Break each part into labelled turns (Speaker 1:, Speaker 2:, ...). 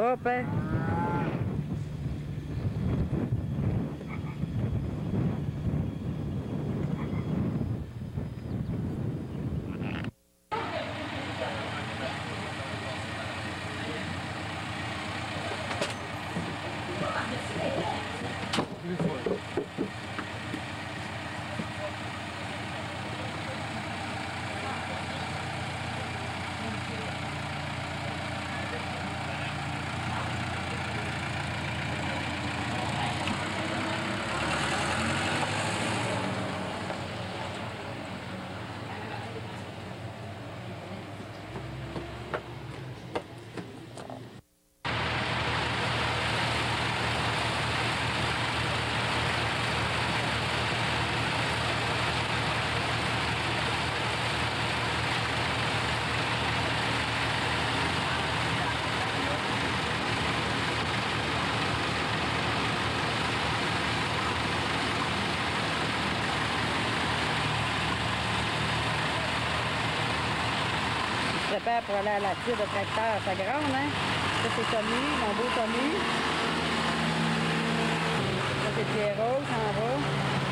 Speaker 1: Hop, hein. Prépare pour aller à la tire de tracteur à sa grande, hein? Ça, c'est Tommy, mon beau Tommy. Ça, c'est Pierrot, s'en va.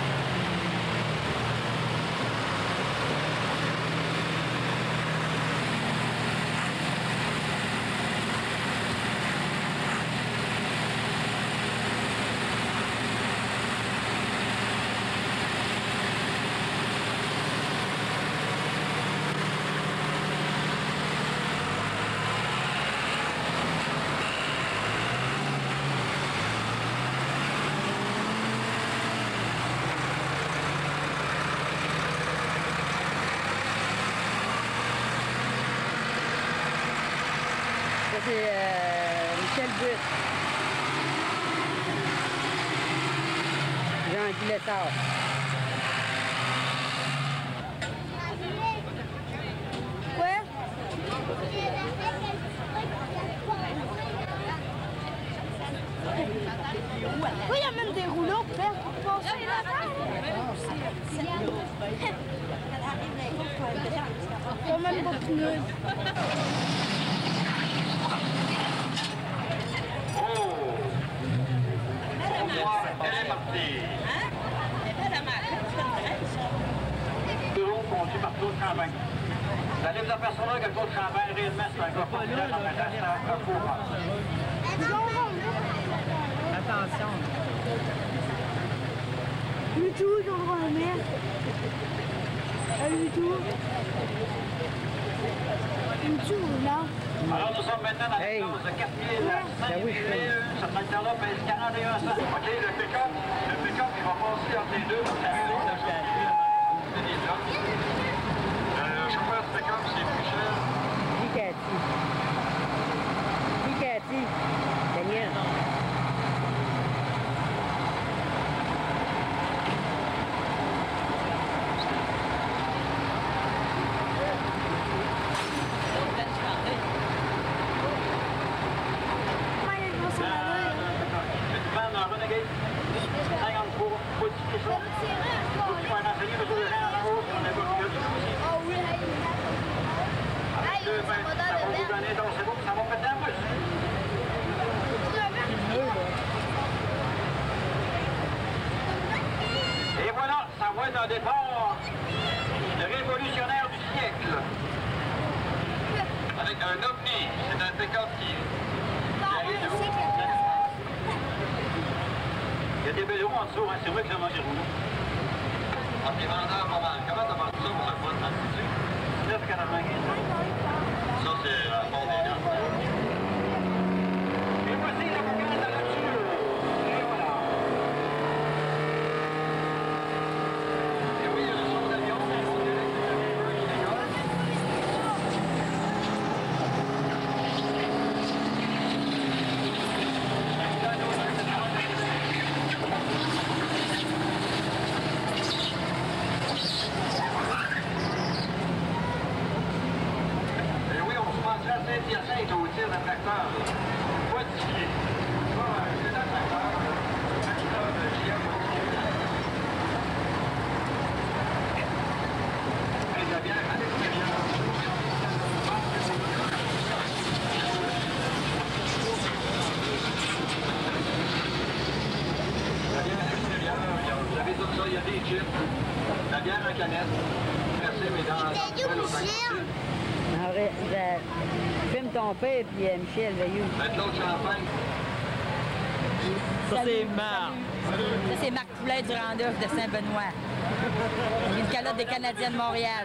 Speaker 1: C'est Michel Butte. Jean-Guy Lessard.
Speaker 2: Ouais. Oui, il y a même des rouleaux pour faire passer la terre. Il y a même pas de pneus.
Speaker 3: Elle est partie. De l'eau conduit par Claude Champagne. Vous allez vous apercevoir que Claude Champagne, réellement, c'est un gars populaire dans la classe, c'est un courant.
Speaker 1: Attention.
Speaker 2: Du tout, j'en vois la mer. Du tout. Du tout, là.
Speaker 3: Alors nous sommes maintenant dans la classe de 4000 ce tracteur-là pèse 41 cents. OK, le pick-up, il va passer entre les deux pour s'arrêter de le chauffeur du pick-up, c'est Michel.
Speaker 1: Cathy. Cathy. Daniel.
Speaker 3: Et voilà, ça va être un départ de révolutionnaire du siècle. Avec un ovni, c'est un pick-up qui arrive de haut. Il y a des belles roues en dessous, hein. C'est vrai que ça mange des roues. Ah, des vendeurs pas mal. Comment t'as vendu ça pour ce point de massif? 9,95. Ça, c'est la bord des dents. Et voici la boucane de la voiture. Et voilà. Et oui, il y a le son d'avion. Et oui, on se passe à Saint-Hyacinthe au tir d'un tracteur. Poitiers. C'est un tracteur. Un tracteur de GM. Et ça vient à l'extérieur. la canette. Merci, mesdames.
Speaker 1: Filme ton père puis Michel Veilleux.
Speaker 3: Avec l'autre champagne.
Speaker 4: Ça, c'est Marc.
Speaker 5: Ça, c'est Marc Poulet du Randolph de Saint-Benoît. Une calotte des Canadiens de Montréal.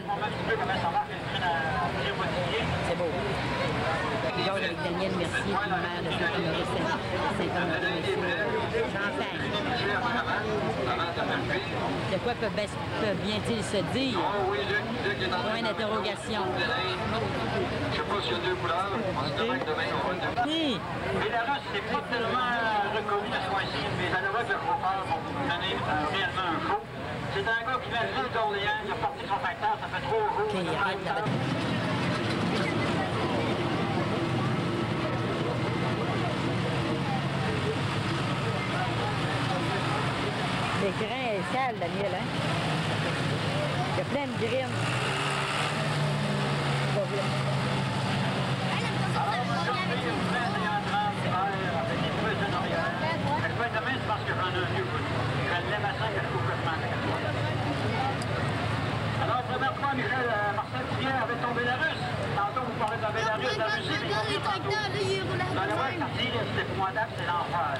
Speaker 5: C'est beau. Georges avec Daniel Mercier, puis le maire de Saint-Honoré. Champagne. De quoi peut bien-il se dire? Point d'interrogation.
Speaker 3: Je sais pas s'il y a deux couleurs. On se demande demain, on va le demain.
Speaker 5: Oui.
Speaker 3: Bélarus, c'est pas tellement reconnu à ce point-ci, mais ça devrait que le chauffeur va vous donner réellement un show. C'est un gars qui vient de l'île d'Orléans, il a parti son facteur, ça fait 3 jours.
Speaker 5: OK, arrête la
Speaker 1: L'écran est sale, Daniel, hein? Il y a plein de grimes. Pas bien.
Speaker 3: Demain, c'est parce que j'en ai un vieux coup. Je l'aime à ça que je trouve que je m'en fais. Alors, première fois, Michel, Marcel Thiers avec ton Bélarus. Tantôt, vous parlez de la Bélarus, de la Russie, mais
Speaker 2: Regarde les tracteurs, là, il roule à
Speaker 3: dans le
Speaker 2: la
Speaker 3: quartier, c'est épouvantable, c'est l'enfer.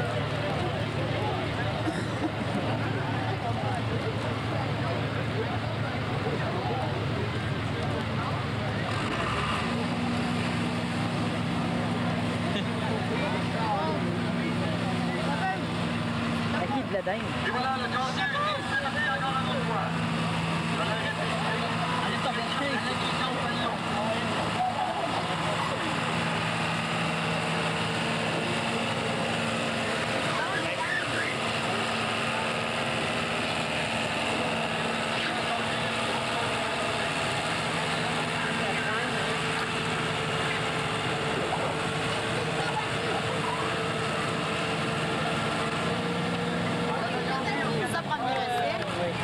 Speaker 1: À qui de la dingue?
Speaker 3: Et voilà le candidat qui s'est donné encore une autre fois. Allez, t'en
Speaker 2: Ça prend du respect.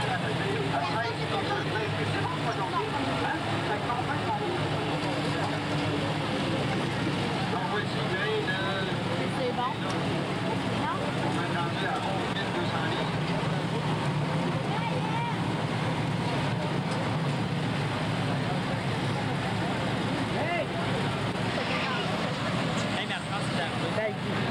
Speaker 2: C'est bon. Non?
Speaker 4: Hey, Marc, c'est arrivé.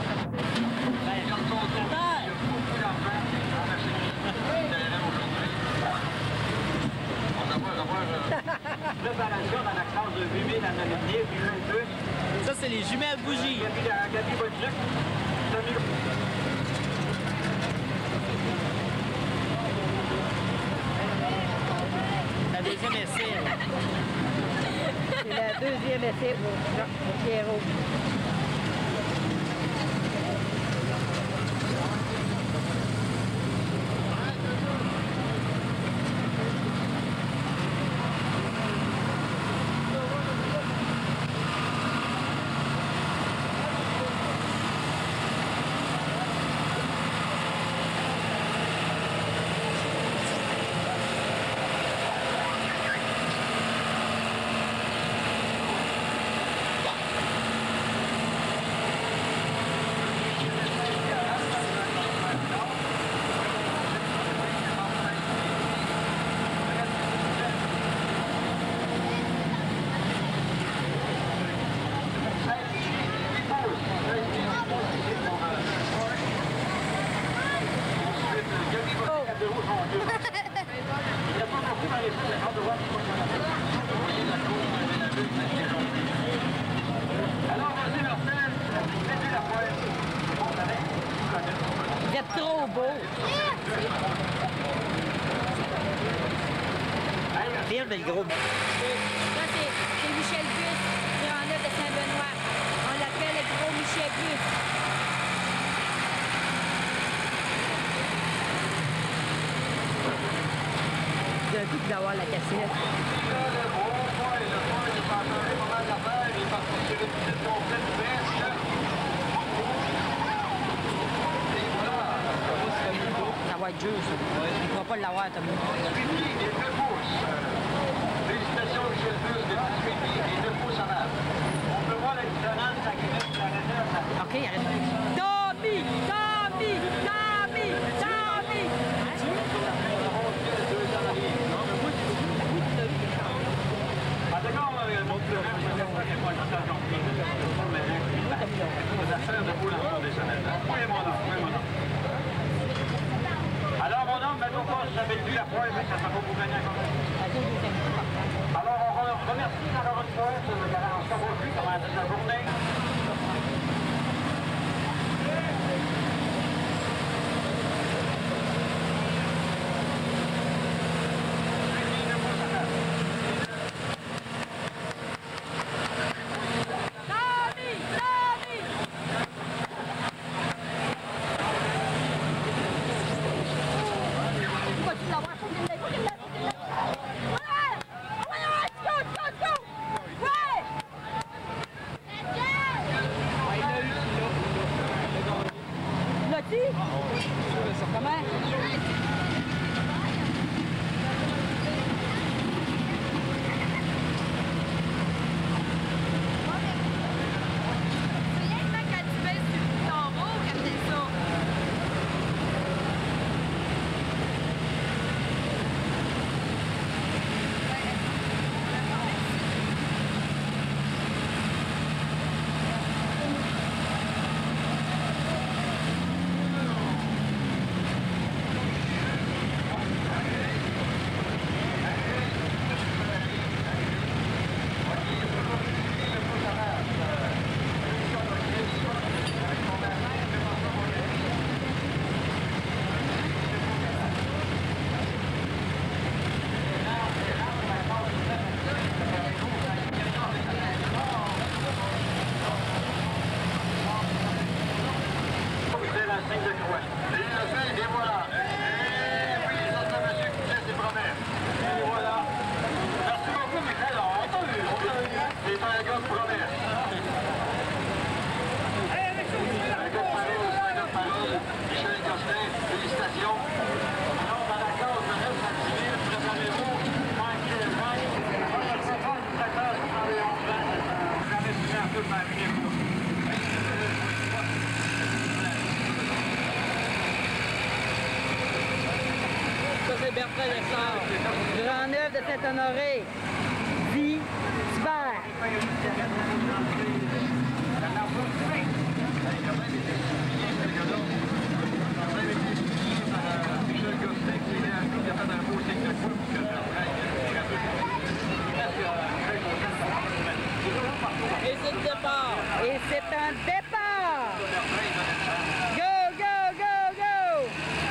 Speaker 3: Préparation dans la classe de 8000 à Namibie, puis le plus.
Speaker 4: Ça, c'est les jumelles bougies.
Speaker 3: Gabi Bolduc,
Speaker 4: La deuxième essai.
Speaker 1: C'est la deuxième essai pour Pierrot.
Speaker 3: Alors, vas-y, Marcel, mettez la poêle.
Speaker 5: Vous êtes trop beau.
Speaker 4: Filme le gros.
Speaker 5: Ça, c'est Michel Bus du Randolph de Saint-Benoît. On l'appelle le gros Michel Bus.
Speaker 1: D'un coup, il doit avoir la cassette.
Speaker 5: Ça va être dur, ça. Il ne pourra pas l'avoir, Tommy.
Speaker 3: Félicitations, Michel Bus, de 18 et 2 pouces en avant. On peut voir la différence de la Québec et la réserve.
Speaker 5: OK, arrête. Tommy! Tommy! Tommy! Tommy!
Speaker 3: Deux ans en arrière. pendant toute la journée.
Speaker 1: Grand-Neuf de Saint-Honoré. Dit Hubert.
Speaker 4: Et c'est le départ.
Speaker 1: Et c'est un départ. Go, go, go, go.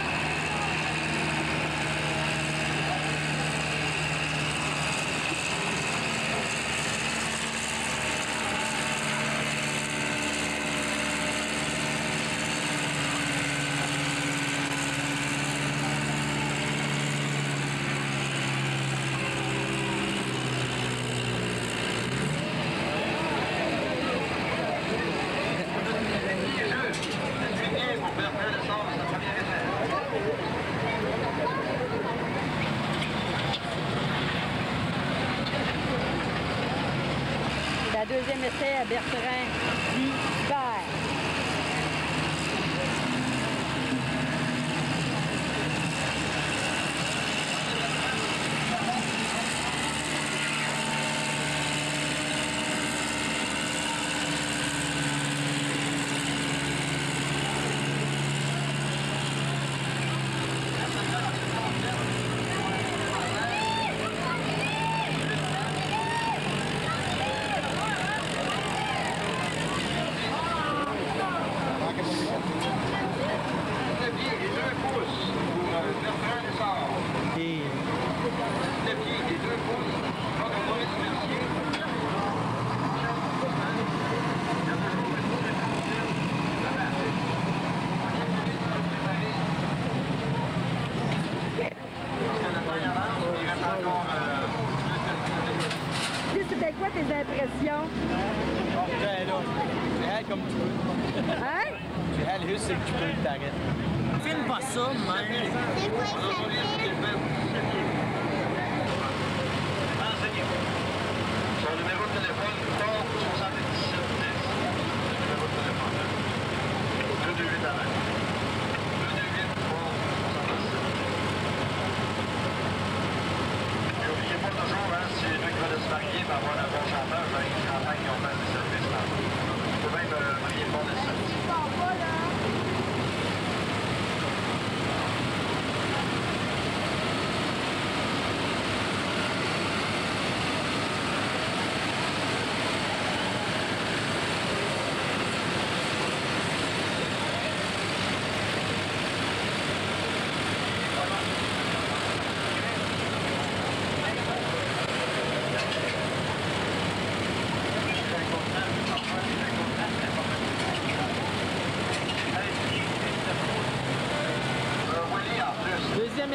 Speaker 1: La deuxième essai à Bertrand dit Hubert. C'était quoi tes impressions?
Speaker 4: Ben là, c'est elle comme tu peux.
Speaker 1: Hein?
Speaker 4: C'est elle juste, c'est que tu peux le t'arrêter. Filme pas ça, même.
Speaker 2: C'est quoi ça fait?
Speaker 3: Son numéro de téléphone, 77 10. Numéro de téléphone. 228 avant. 228 Et n'oubliez pas toujours, hein, si ceux qui veulent se marier, ben, avoir un bon chanteur, ben, ils campagnent qui ont fait des services. Il faut même marier le bon des services.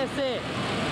Speaker 1: essai.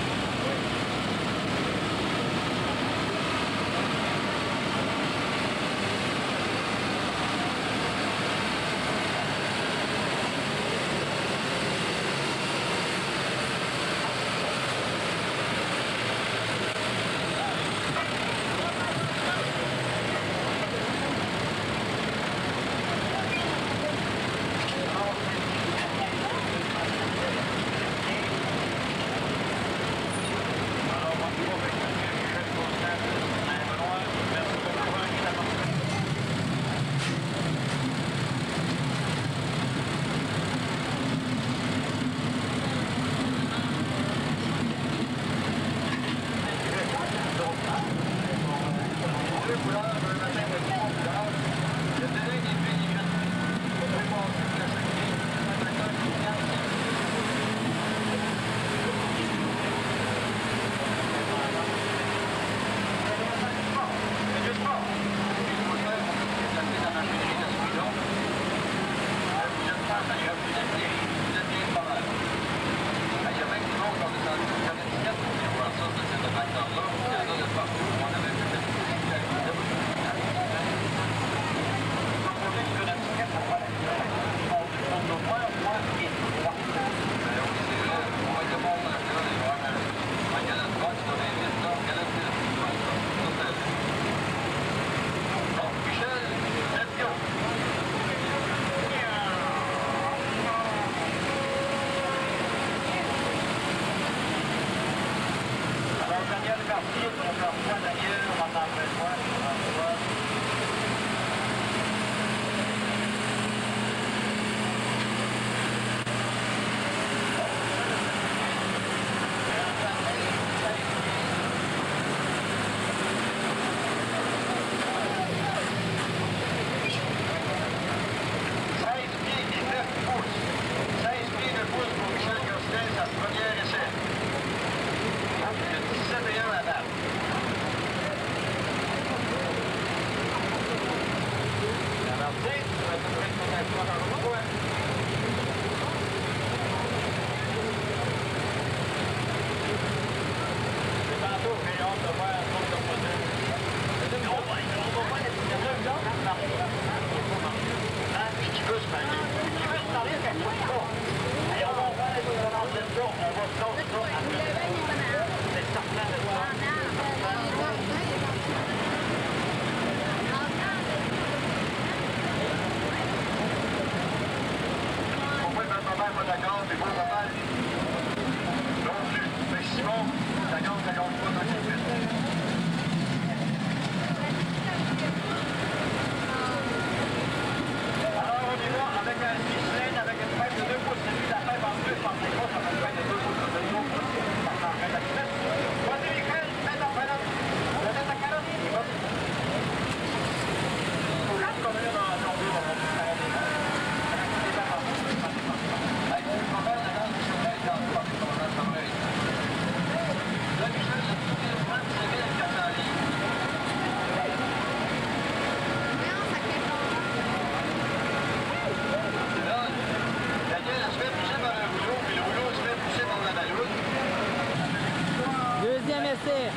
Speaker 1: Deuxième essai.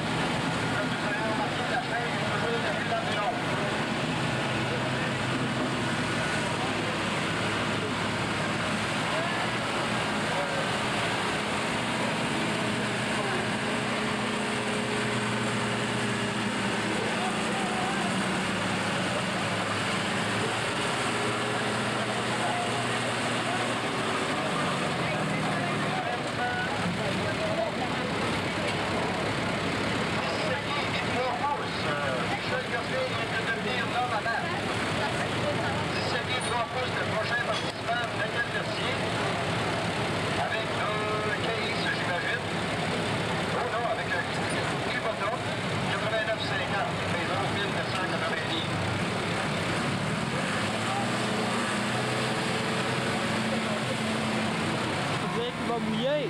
Speaker 1: Va mouiller.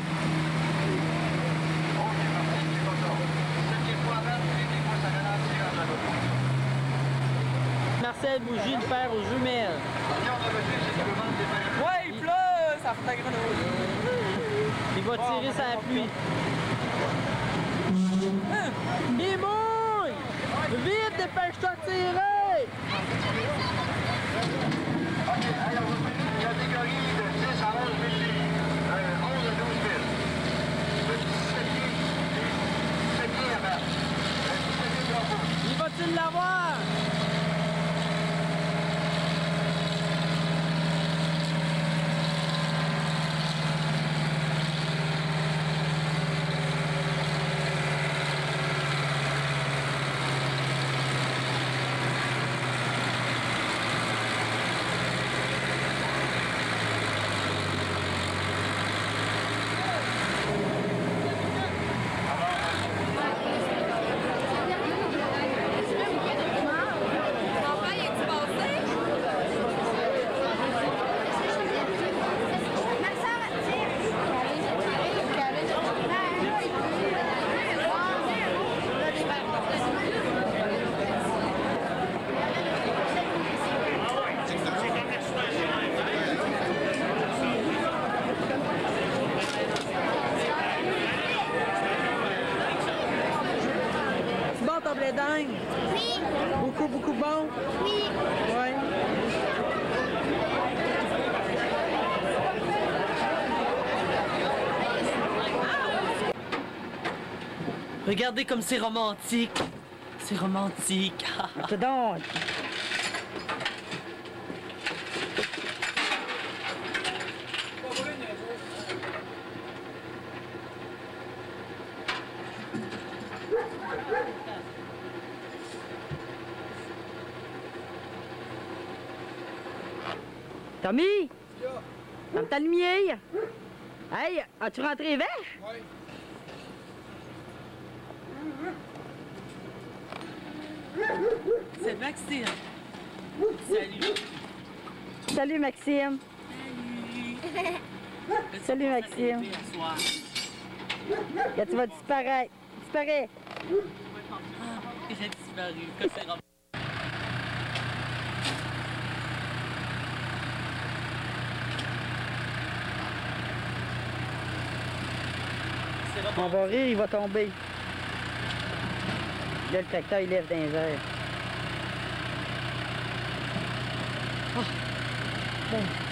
Speaker 1: Marcel Bougie de fer aux jumelles.
Speaker 4: Ouais, il pleut, ça fait ta grenouille. Il va tirer sa pluie. Il mouille! Vite, dépêche-toi de tirer!
Speaker 3: Catégorie de 10 à 11 000 livres. 11 à 12 000. De 17 pieds. 17 pieds à battre. 17 pieds de
Speaker 4: Il va-t-il l'avoir? Ton blé dingue?
Speaker 2: Oui.
Speaker 4: Beaucoup, beaucoup bon?
Speaker 2: Oui.
Speaker 4: Ouais. Regardez comme c'est romantique. C'est romantique.
Speaker 1: C'est donc. Tommy! Dans ta lumière! Hey, as-tu rentré vache?
Speaker 6: Oui.
Speaker 4: C'est Maxime. Salut.
Speaker 1: Salut Maxime! Salut Maxime! Quand tu vas disparaître! Disparais!
Speaker 4: J'ai disparu. Que c'est romantique.
Speaker 1: On va rire, il va tomber. Là, le tracteur, il lève dans les airs. Oh. Bon.